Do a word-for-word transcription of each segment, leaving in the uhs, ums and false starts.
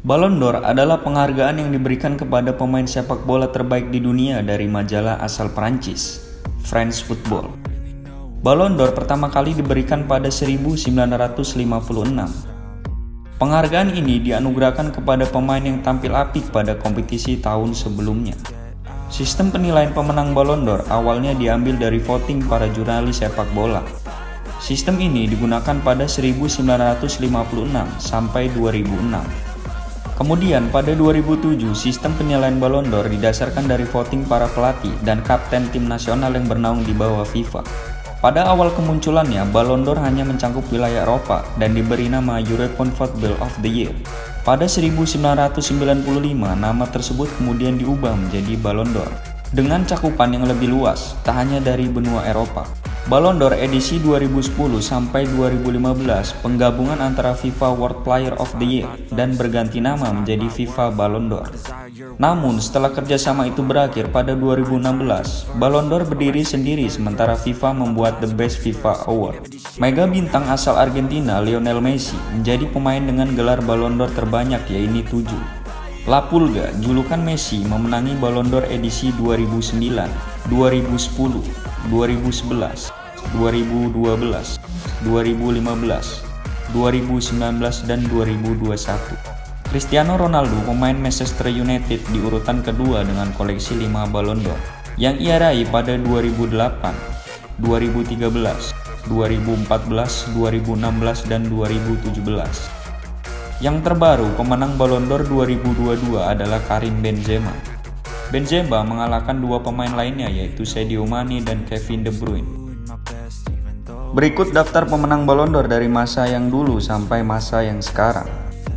Ballon d'Or adalah penghargaan yang diberikan kepada pemain sepak bola terbaik di dunia dari majalah asal Prancis, France Football. Ballon d'Or pertama kali diberikan pada seribu sembilan ratus lima puluh enam. Penghargaan ini dianugerahkan kepada pemain yang tampil apik pada kompetisi tahun sebelumnya. Sistem penilaian pemenang Ballon d'Or awalnya diambil dari voting para jurnalis sepak bola. Sistem ini digunakan pada seribu sembilan ratus lima puluh enam sampai dua ribu enam. Kemudian pada dua ribu tujuh, sistem penilaian Ballon d'Or didasarkan dari voting para pelatih dan kapten tim nasional yang bernaung di bawah FIFA. Pada awal kemunculannya, Ballon d'Or hanya mencakup wilayah Eropa dan diberi nama European Football of the Year. Pada seribu sembilan ratus sembilan puluh lima, nama tersebut kemudian diubah menjadi Ballon d'Or dengan cakupan yang lebih luas, tak hanya dari benua Eropa. Ballon d'Or edisi dua ribu sepuluh sampai dua ribu lima belas penggabungan antara FIFA World Player of the Year dan berganti nama menjadi FIFA Ballon d'Or. Namun setelah kerjasama itu berakhir pada dua ribu enam belas, Ballon d'Or berdiri sendiri sementara FIFA membuat The Best FIFA Award. Mega bintang asal Argentina Lionel Messi menjadi pemain dengan gelar Ballon d'Or terbanyak, yaitu tujuh. La Pulga, julukan Messi, memenangi Ballon d'Or edisi dua ribu sembilan, dua ribu sepuluh, dua ribu sebelas, dua ribu dua belas, dua ribu lima belas, dua ribu sembilan belas, dan dua ribu dua puluh satu. Cristiano Ronaldo, pemain Manchester United, di urutan kedua dengan koleksi lima Ballon d'Or yang ia raih pada dua ribu delapan, dua ribu tiga belas, dua ribu empat belas, dua ribu enam belas, dan dua ribu tujuh belas. Yang terbaru, pemenang Ballon d'Or dua ribu dua puluh dua adalah Karim Benzema. Benzema mengalahkan dua pemain lainnya, yaitu Sadio Mane dan Kevin De Bruyne. Berikut daftar pemenang Ballon d'Or dari masa yang dulu sampai masa yang sekarang.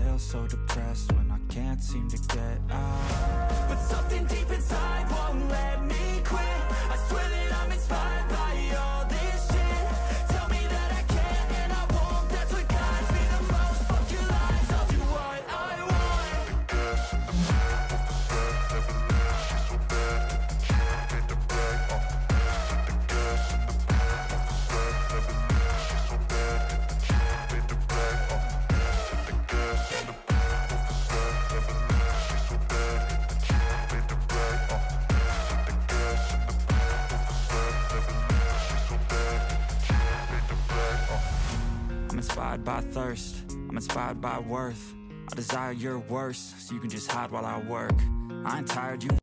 I'm inspired by thirst, I'm inspired by worth. I desire your worst, so you can just hide while I work. I ain't tired, you